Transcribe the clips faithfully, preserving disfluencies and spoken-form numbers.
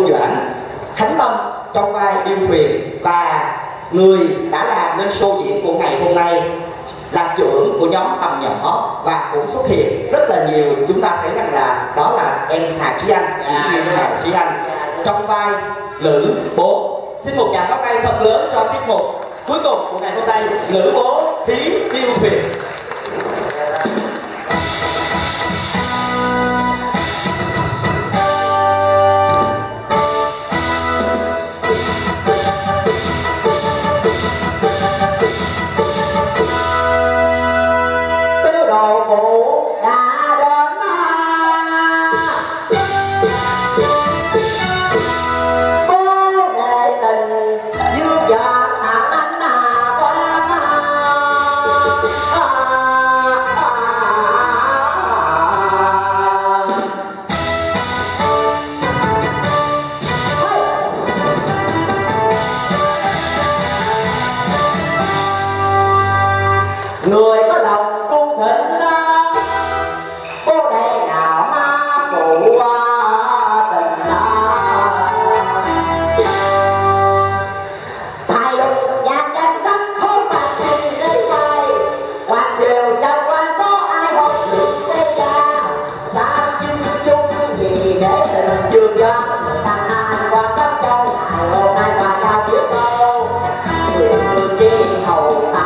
Doãn, Khánh Tâm trong vai Điêu Thuyền, và người đã làm nên show diễn của ngày hôm nay là trưởng của nhóm Tầm Nhỏ và cũng xuất hiện rất là nhiều. Chúng ta thấy rằng là đó là em Hà Trí Anh, diễn viên Hà Trí Anh trong vai Lữ Bố. Xin một tràng pháo tay thật lớn cho tiết mục cuối cùng của ngày hôm nay, Lữ Bố Thí Điêu Thuyền. Người có lòng cung thịnh bố đây nào ma phụ tình tài lùng vàng danh đất không bằng thầy lấy vai quan triều trong quan có ai hôn được tê cha xa chinh chung gì để tình trường do thằng an quan tâm châu ngày hôm nay qua nhau biết đâu người chi hầu ta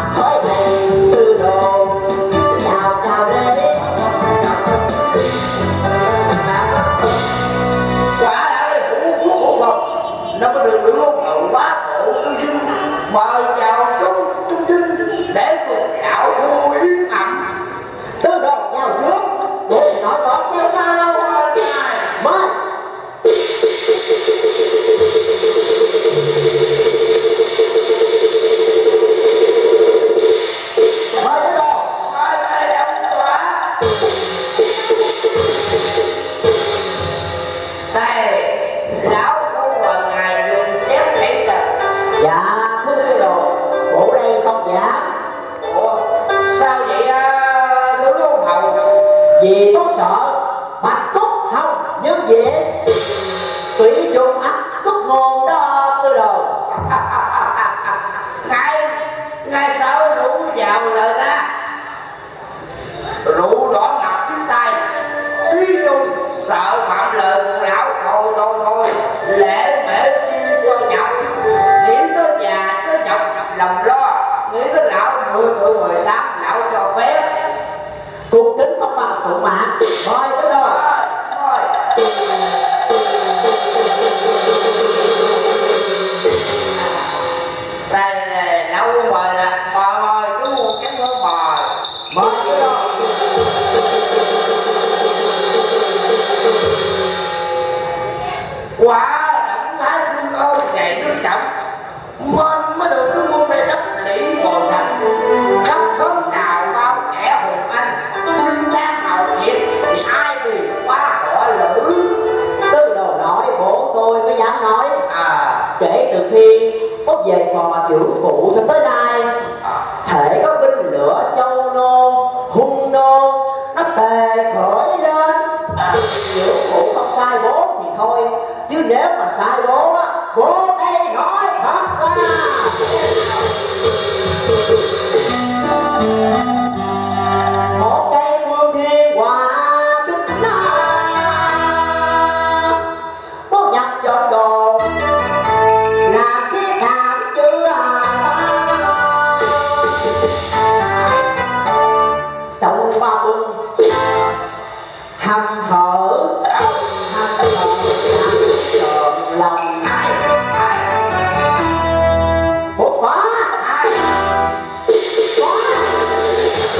mời chào trung trung dinh để cùng dạo khu yến ẩm tư đồ vào trước tôi nói có theo sao mời mời tư đồ mời mời ông tòa đây lão phu và ngài dùng chém thấy trời. Dạ bộ đây không giả. Ủa sao vậy á Lữ Hồng Hầu? Vì có sợ bạch cúc hồng nhân diện tùy trùng ắt xuất ngôn đó tư đồ. ngài ngài sợ rượu vào lời ra rượu đỏ ngập trên tay tí chung sợ phạm lời của lão thôi thôi thôi lễ mễ chi cho nhọc nghĩ tới già tới nhọc lòng lo nghĩ tới lão mười tuổi mười tám lão cho phép cung kính không bằng cụ mạng thôi tới đâu thôi đây này, này lão mời nè mời mời chú một chén nước mời mời tới đâu quả động thái sinh ơn dạy nước trọng mình mới được cái môn này đắp lĩ ngồi thành khắp khóm nào bao kẻ hùng anh nhưng đang hào thiệt thì ai vì qua họ Lữ. Tư đồ nói bố tôi mới dám nói à kể từ khi bố về phò trưởng phụ cho tới nay à. Thể có binh lửa châu nô hung nô nó tề khởi lên à, trưởng phụ không sai bố thì thôi chứ nếu mà sai bố á bố đây nói thật ra một cây phương thiên quả kính na bố nhập trong đồ làm cái cảm chưa sông ba bưng hầm hở hầm hở trộn lòng bố phá phá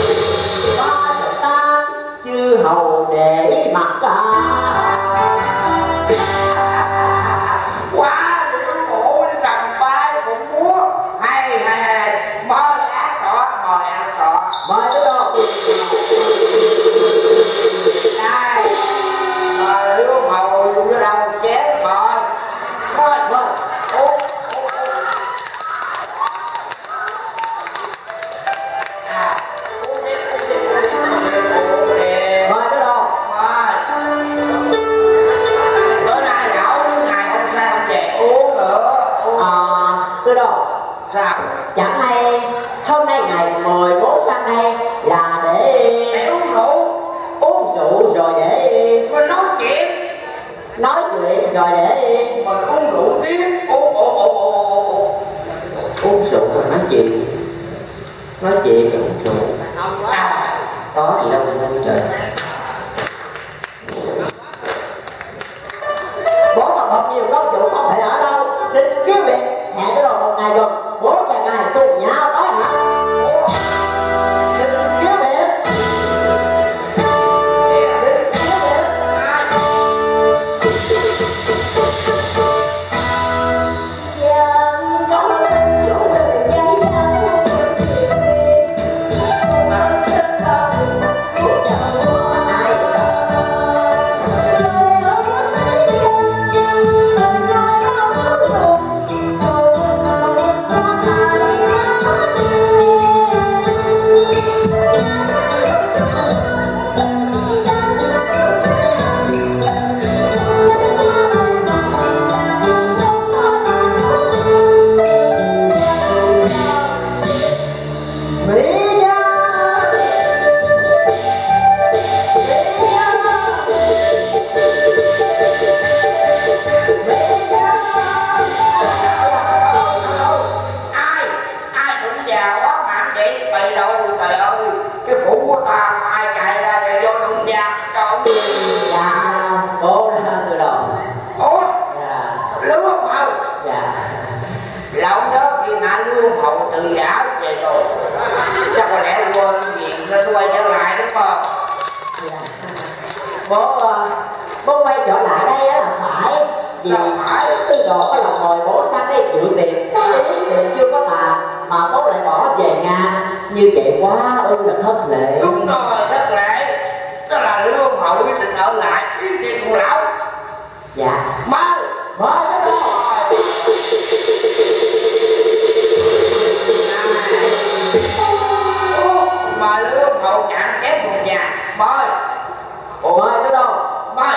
Sao? Chẳng hay hôm nay ngày mười bốn sang đây là để Để uống rượu. Uống rượu rồi để Mình nói chuyện. Nói chuyện rồi để Mình uống rượu tiếp. Uống, uống, uống, uống, uống, uống. Uống rượu rồi nói chuyện. Nói chuyện rồi uống rượu. À, Có gì đâu đâu trời. Bố mà bật nhiều câu rượu không thể ở đâu. Xin kiếm việc hẹn tới rồi một ngày rồi. Bố và ngài cùng nhau đó hả? Xin kiếm việc. Xin kiếm việc. Từ giả về rồi chắc có lẽ quên nghiện nên quay trở lại đúng không? Dạ. Bố bố quay trở lại đây là phải vì phải Tư Đồ có lòng mời bố sang đây dự tiệc, ý tiền chưa có tà mà bố lại bỏ về Nga, như vậy quá ư là thất lễ. Đúng rồi, thất lễ. Đó là Lương Hậu quyết định ở lại ý tiền cùng lão. Dạ Mau mời nó rồi. Mà Lương Hậu cạn chép một nhà mời. Mời tới đâu? Mời.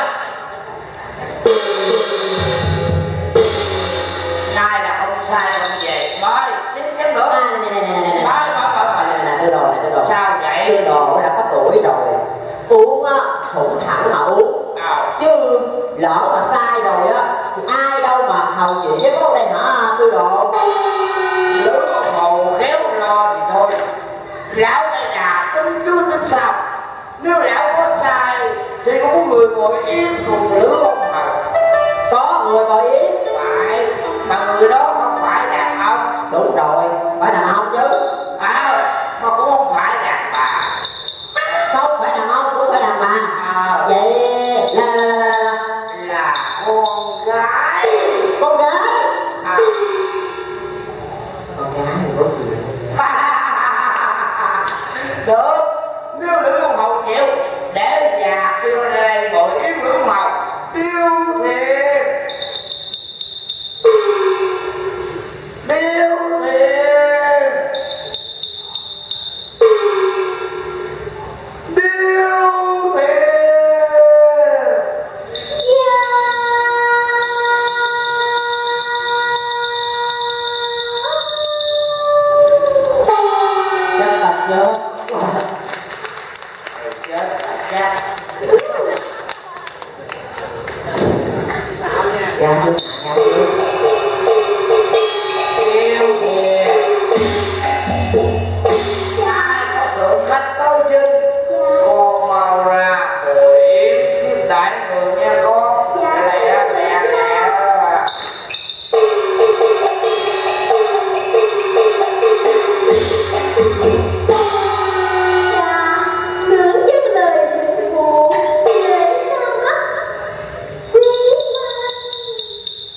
Nay là không sai không về. Mời tiếp chén nữa. À, này này này này này Mời mời mời mời. này này Tư Đồ này Tư Đồ. Sao vậy? Tư Đồ đã có tuổi rồi, uống á thủng thẳng mà uống. À. Chứ lỡ mà sai rồi á thì ai đâu mà hầu gì với bố đây hả Tư Đồ? Lương Hậu khéo lo thì thôi. Lão đây là tính chưa tính sao. Nếu lão có sai thì có người ngồi yên cùng Lương Hậu. Có người ngồi yên? Phải, mà người đó không phải đàn ông. Đúng rồi, phải đàn ông chứ. À, mà cũng không phải đàn bà. Không phải đàn ông cũng phải đàn bà. À, vậy là là là là, là con gái. con gái. À. Con gái thì có chuyện. Được, nếu Lương Hậu chịu để già kêu ra đây ngồi yếm Lương Hậu tiêu thiệt. Tiêu thiệt. Tiêu thiệt. Chắc là sớm. Chết là chết. Ra chưa? Ra chưa? Tiêu thiệt. Ai có thượng khách tới dinh, con mau ra ngồi yếm tiếp đãi người nha con. Cái này á, lẹ lẹ đó. Nướng những lời buồn để sao mắt quý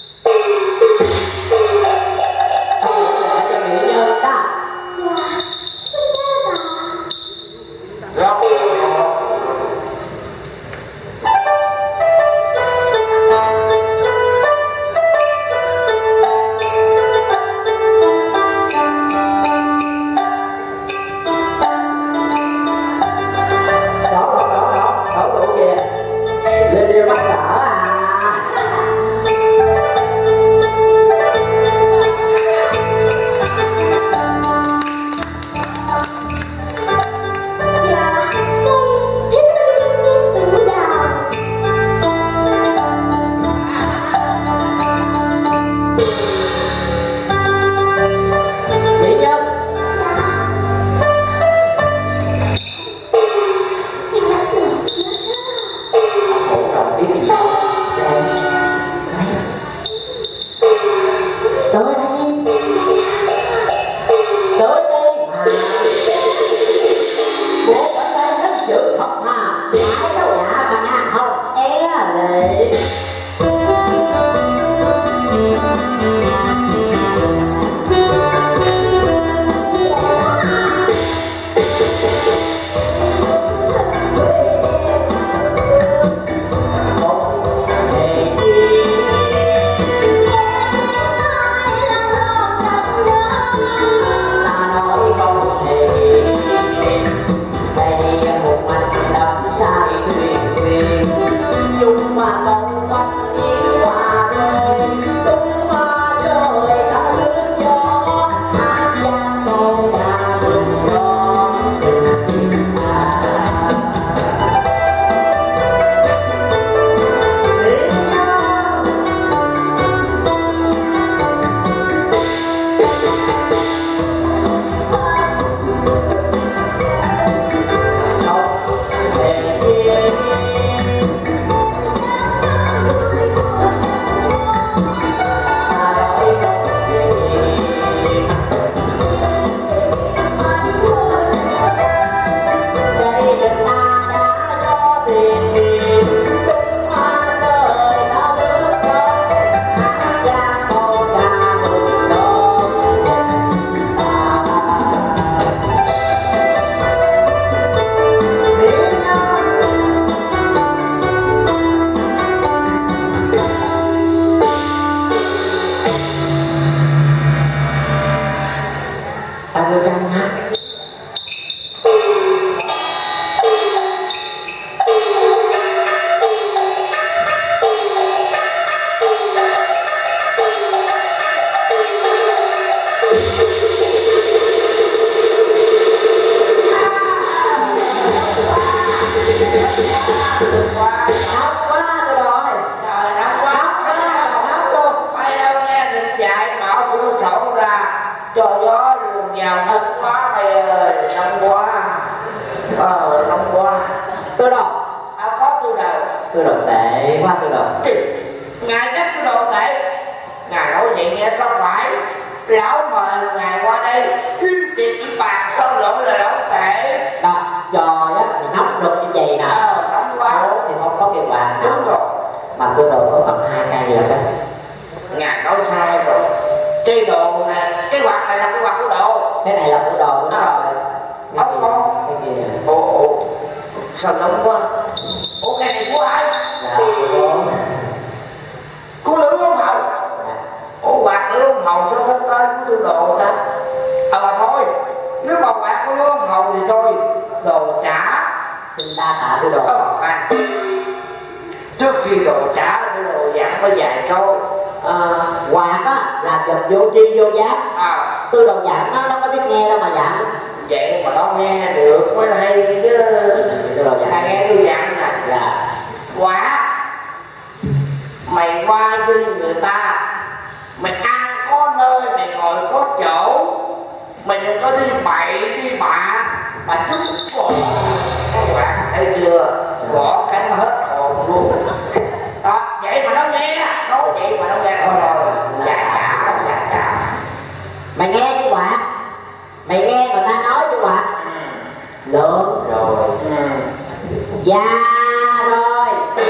năm qua ờ năm qua Tư đầu à, có tư đầu Tư đầu tệ quá Tư đầu. ngài chắc tư đầu tệ. Ngài nói vậy nghe sao phải, lão mời ngài qua đây yên tiệc với bà sao lỗi là lão tệ. Đó, trò á thì nóng được như vậy nè. Ờ nóng quá. Bố thì không có cái quạt. Đúng rồi. Mà Tư đầu có tầm hai cây rồi đó. Ngài nói sai rồi. Cái đồ này, cái quạt này là cái quạt của đồ. Cái này là của đồ đúng À. rồi. Không không. Cái kia nè. Ồ ồ sao nóng quá. Ủa cái này của ai? Là của bố. Của Lữ Ông Hồng. Dạ. Ủa quạt Lữ Ông Hồng sao tới tới của tư đồ ta? À mà thôi, nếu mà quạt của Lữ Ông Hồng thì thôi, đồ trả. Xin ta tạ Tư đầu. Ờ, à. Trước khi đồ trả cái đồ dặn có vài câu. À, quạt á là vật vô tri vô giác. À, Tư đầu dặn nó nó có biết nghe đâu mà dặn. vậy mà nó nghe được mới hay chứ. Tư đầu dặn. Thầy nghe tôi dặn nè. Dạ. Quả mày qua với người ta, mày ăn có nơi, mày ngồi có chỗ, mày đừng có đi bậy đi bạ mà chúng còn các bạn thấy chưa, gõ cánh hết hồn luôn đó. Vậy mà nó nghe, nói vậy mà nó nghe thôi rồi dạ dạ dạ dạ. Mày nghe cái quạt, mày nghe người ta nói cái quạt lớn rồi, Ừ. già rồi,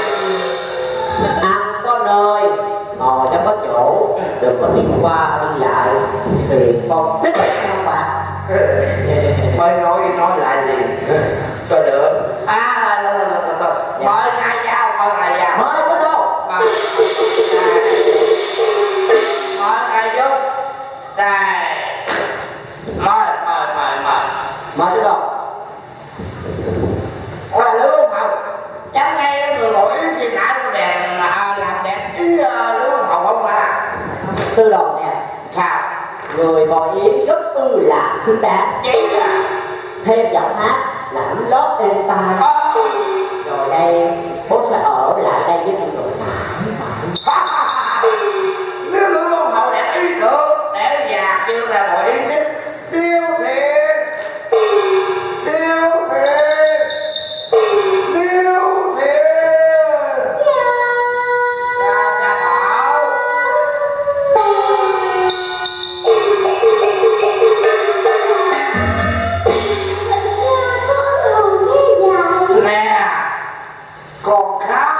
ăn có nơi, ngồi cho có chỗ, đừng có đi qua đi lại phiền con biết nghe không bạn? Mới nói nói lại gì cho được. À là là là là mời ai giao, mời ai giao, Mới có đâu. mời mời ai vô đây, mời mời mời mời Mới có đâu. là Lữ Ông Hồng. Chẳng ngay người ngồi yến gì nãy con đèn à, làm đẹp ý uh, Lữ Ông Hồng không à? Tư đầu nè, Sao? người bò yến rất ư là xứng đáng. Vậy là Thêm giọng hát lãm lót êm tai. ờ, Rồi đây bố sẽ ở lại đây với anh người mãi mãi. nếu Lữ Ông Hồng đẹp ý được để già kêu là ngồi yến tiếp điêu thiệt điêu thiệt điêu thiệt. Cha cha bảo nè, còn khá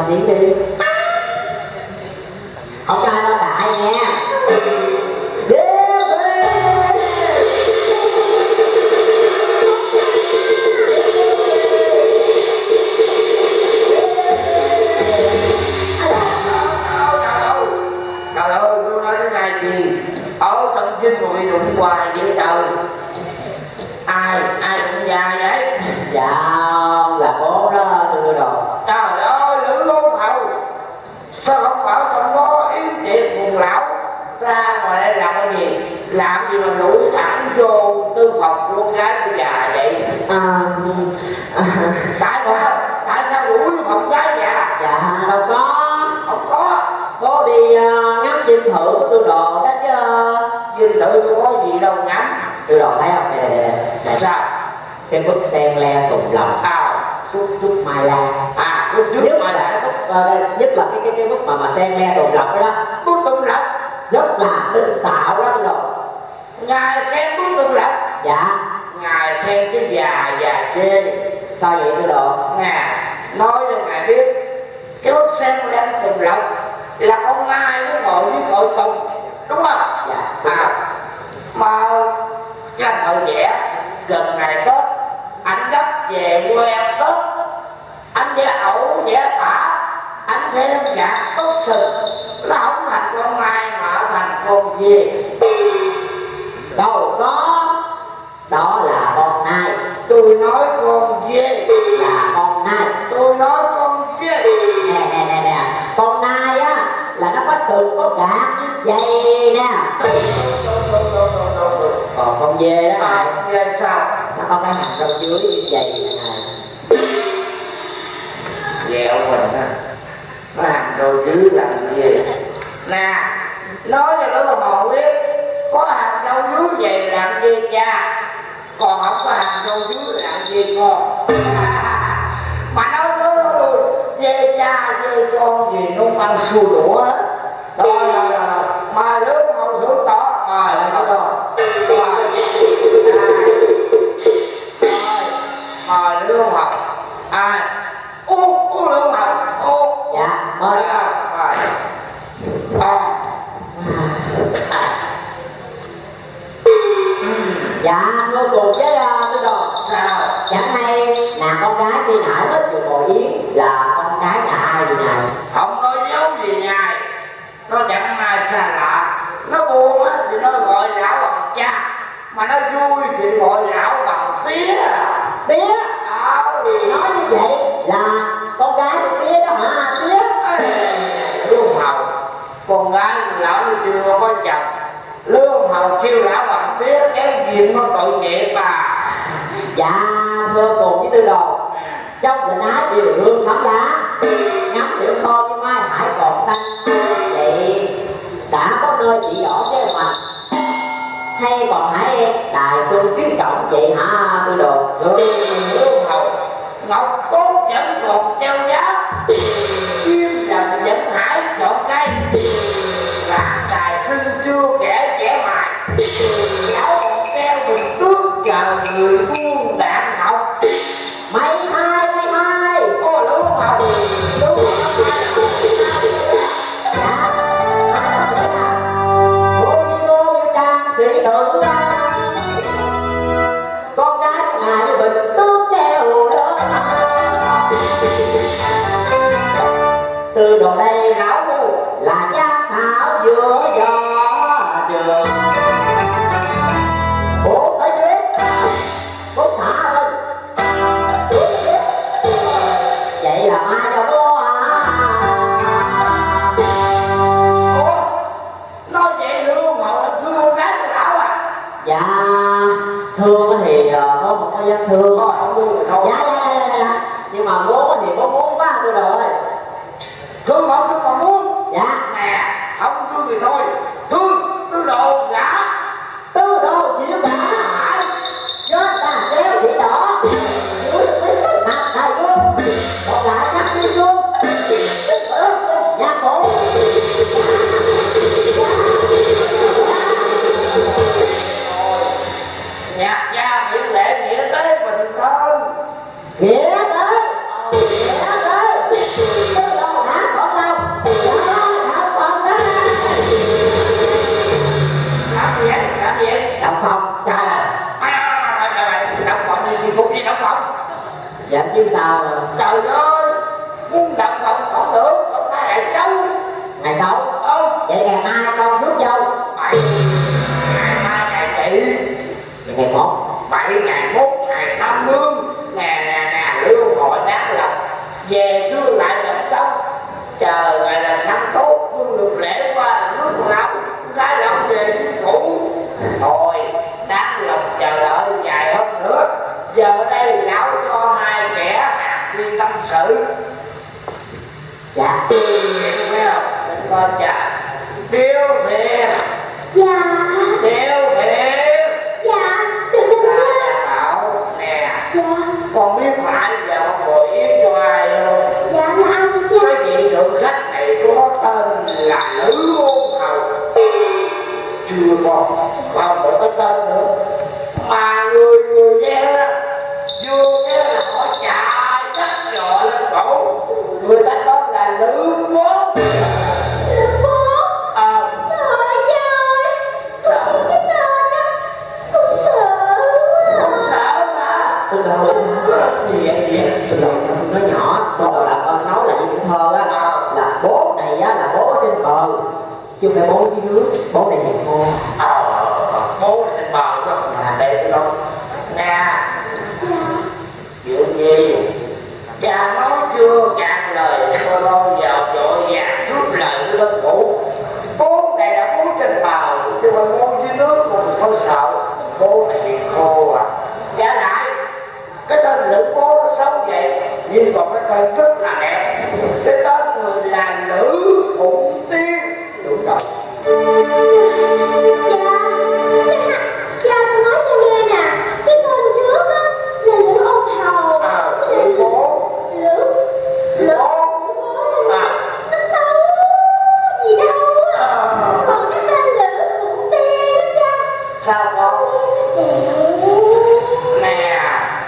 tiếng đi. Không trai đâu đại nghe. Chứ người đụng hoài vậy trời. Ai, ai đụng già vậy? Dạ, là bố đó thưa đồ. Trời ơi, Lữ Lôn Hậu, sao không bảo trong đó yến tiệc cùng lão ra ngoài đây làm cái gì? Làm gì mà đuổi thẳng vô tư phòng con gái của già vậy? À, à, tại sao? Tại sao đuổi phòng gái già? dạ, đâu có. Không có. Bố đi uh, ngắm dinh thự của tư đồ đó chứ. Dinh thự đâu có gì đâu ngắm. Tư đồ thấy không? Đây, đây, đây, đây. Sao? Cái bức sen le tùng lộc. À, Trúc Trúc Mai Lan. à, lúc trước Nhất mà là đã cái bức, uh, nhất là cái cái cái bức mà mà sen le tùng lộc đó đó. bút tung lộc. Rất là tinh xảo đó tư đồ. Ngài khen bút tung lộc. Dạ. Ngài khen cái già già chê. Sao vậy tư đồ? Ngài nói cho ngài biết cái bức sen lên tùng lộc là con nai nó ngồi với cội tùng, đúng không? Dạ. À, mà cái thời vẽ gần ngày Tết anh gấp về quê ăn Tết, anh vẽ ẩu vẽ tả, anh thêm gạt tốt sực, nó không thành con nai mà thành con gì. Đâu có. Đó là con nai. Tôi nói con dê. Là con nai. Tôi nói con dê. Nè nè nè nè. Con nai á là nó có sừng có gạt như vậy nè. Còn con dê đó này, À, dê sao? nó có cái hàm răng dưới như vậy nè này. Dẹo mình á, nó làm đồ dữ làm gì? Nè, nói cho đứa hồn biết, có hàm râu dưới vậy làm gì cha? Còn không có hàm râu dưới làm gì con? Mà nói đứa nó luôn, dê cha, dê con gì nó ăn xua đũa hết. Rồi rồi rồi, mà đứa hồn thử tỏ, mời nó rồi. Mời, mời đứa hồn. Ai? Uống, uống lương hồng, uống. Dạ, mời. Rồi. À. Dạ, vô cùng với uh, tư đồ. Sao? Chẳng hay nàng con gái đi nãy hết vừa ngồi yến là con gái nhà ai vậy này? Không nói dấu gì ngài. Nó chẳng ai xa lạ. Nó buồn á thì nó gọi lão bằng cha, mà nó vui thì gọi lão bằng tía. Tía? Ờ. Nói như vậy là con gái của tía đó hả tía? Lương Hầu, con gái lão chưa có chồng. Lương Hầu kêu lão bằng tía kéo chuyện nó tội nghiệp à. Dạ thưa cùng với tư đồ, trong tình ái đều hương thắm lá, ngắm điệu kho như mai hải còn xanh. Vậy đã có nơi chỉ đỏ chứ mà hay còn hãy đài xuân kính trọng vậy hả tư đồ? Lương Hầu, ngọc tốt vẫn còn treo giá, chim đầm vẫn hải chọn cây, lạc đài xưng chưa kẻ trẻ mài, lão còn treo bình tước chờ người buôn đạn học. Mấy hai mấy hai. Ô Lương Hầu, Lương Hầu dạ cô như cô như trang sĩ tử con gái ngài như bình tước treo đó. Từ đồ đây hảo mu là giang thảo giữa gió trường. Bố tới chưa biết? Bố thả thôi. Vậy là mai cho bố à? Ủa, nói vậy Lương Hầu là thương con gái của lão à? Dạ thương thì bố không có dám thương. Thôi không thương thì thôi. Dạ dạ dạ dạ. Nhưng mà bố thì bố muốn quá tôi rồi. Thương không thương mà muốn. Dạ. Nè, không thương thì thôi. Thương, tư đồ gã. Tư đồ chịu cả. Chứ ta treo chỉ đỏ. Dưới biết nặng đại dương. Còn lại chắc đi xuống. ngày xưa lại gặp xong chờ ngày là năm tốt nhưng được lễ qua nước lão cái lão về với cũ thôi đáng lòng chờ đợi dài hơn nữa. Giờ đây lão cho hai kẻ hạt đi tâm sự. Dạ phải không? Đừng có trả điêu thiệt. Dạ. Điêu thiệt. Dạ được rồi. Ta bảo nè. Dạ. Con biết phải giờ con ngồi yến cho ai không? Dạ là ai chứ? Cái vị thượng khách này có tên là Nữ Ôn Hầu. Chưa còn còn một cái tên nữa mà người người nghe đó vô nghe là họ chạy chắc giò lên cổ. Người ta tên là Nữ Bố. Nữ Bố. Ờ. Trời ơi. Sao? Cái tên đó không sợ. Không sợ mà. từ đầu Gì vậy gì? từ đầu nó nhỏ con là con nói là với thơ á là bố này á là bố trên bờ chứ không phải bố dưới nước, bố này nhà cô. Ờ, bố trên bờ không? À, đây không? Nga. Chuyện gì? Cha nói chưa cạn lời, tôi đâu vào vội vàng rút lời của đơn phủ. Bố này là bố trên bờ, chứ không bố dưới nước mình không sợ. Bố này bị khô à. Trả lại, cái tên Nữ Bố nó xấu vậy, nhưng còn cái tên rất là đẹp. Cái tên người là Nữ Phụng Tiên. Đúng rồi. Dạ. Cha con nói cho nghe nè. Cái tên trước á là Nữ Ôn Hầu. À, Nữ Bố. Nữ Nữ Bố. À. Nó xấu gì đâu á. À. Còn cái tên Nữ Phụng Tiên đó cha. Sao con? Đẹp. Nè,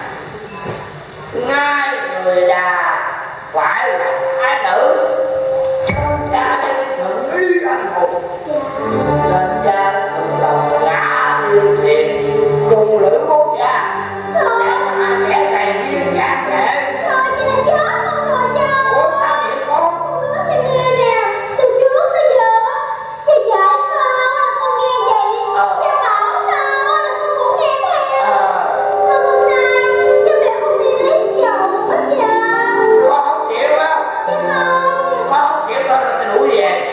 ngay người đà phải là thái nữ, con cha nên thuận ý anh hùng, nên cha thuận lòng gả yêu thiện cùng Lữ Bố cha để mà kẻ này duyên gạt lệ. Thôi cho nên chết con rồi cha. Ủa sao vậy con? Con nói cho nghe nè. Từ trước tới giờ cha dạy sao á con nghe vậy. Cha bảo sao á là con cũng nghe theo. Sao hôm nay cha mẹ con đi lấy chồng á cha. Con không chịu á? Con không chịu con là ta đuổi về.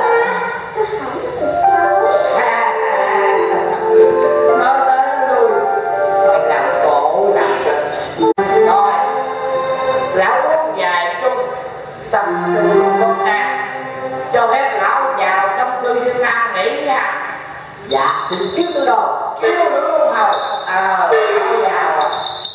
Nói tới lui phải làm khổ làm cực. Rồi lão uống dài chung tâm trung công an cho phép lão vào trong tư viên nam nghỉ nha. Dạ xin kiếp tôi đâu Kêu Nữ Ôn Hầu. Ờ lão vào.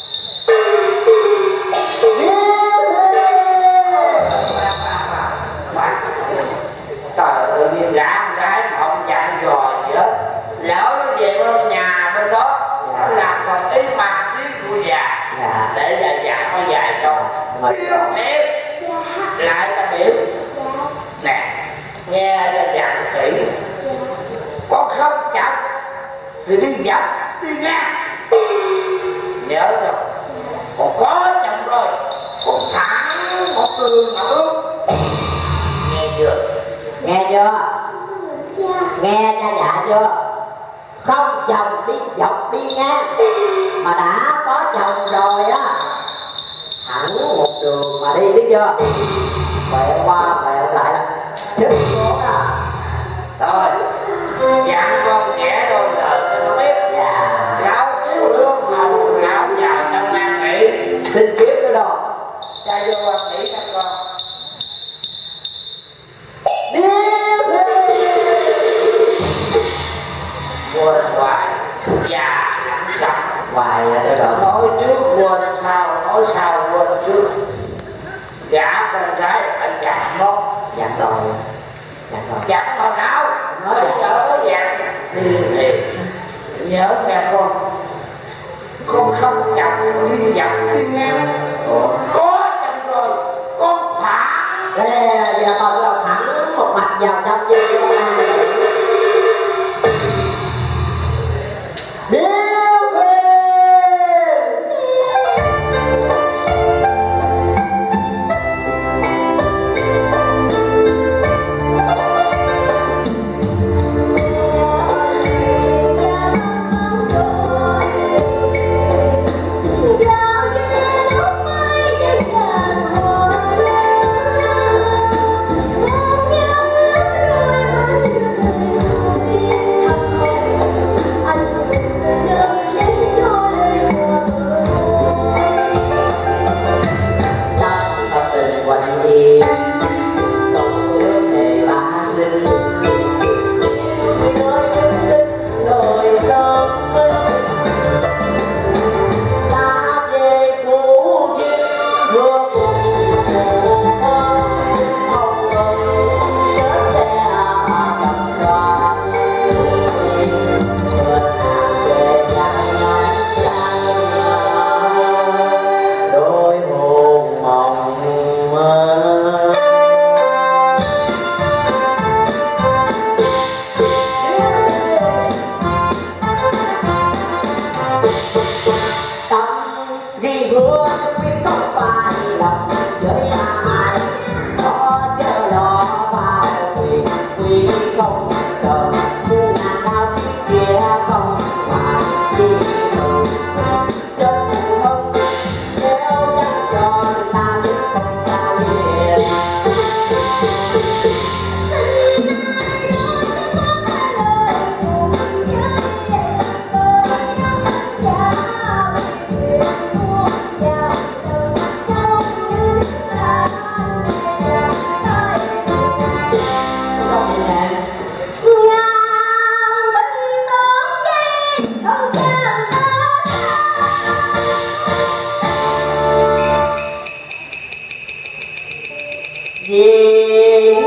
Trời ơi, đi gã con gái mà không dặn dò gì hết. Lão nó về bên nhà bên đó, nó làm còn ý mặt ý của già. Dạ. Để già dặn nó dài câu. Yêu thiệt. Lại ta biểu. Nè, nghe ta dặn kỹ. Con không chậm thì đi dọc, đi ngang. Nhớ không? Còn có chậm rồi, con thẳng một đường mà bước. Nghe chưa? nghe chưa nghe cha dạ chưa không chồng đi dọc đi ngang mà đã có chồng rồi á thẳng một đường mà đi biết chưa quẹo qua quẹo lại là chết luôn à. Thôi dặn con trẻ đôi lời cho nó biết. Dạ. Lão cứu lương hầu lão vào trong nam nghỉ. xin kiếp nữa đâu Cha vô quan nghỉ cho con. Quên hoài già lắm lắm. hoài rồi rồi Nói trước quên sau, nói sau quên trước. Gả con gái anh dặn nó. dặn rồi dặn rồi Dặn hồi nào Nói bây dặn. giờ nó dặn thì thiệt. Nhớ nghe con, con không chậm đi dọc đi ngang. Ủa? Có chậm rồi con thẳng. Đây giờ còn đầu thẳng một mặt vào trong như cái con ăn vậy. Điêu Thuyền. Hãy subscribe cho kênh Ghiền Mì Gõ để không bỏ lỡ vì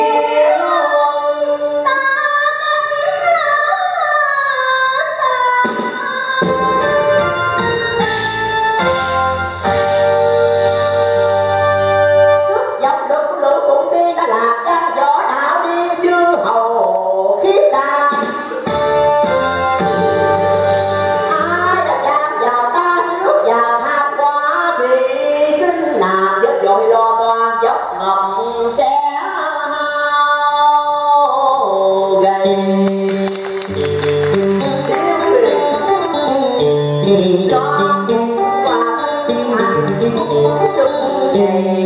cho qua anh chung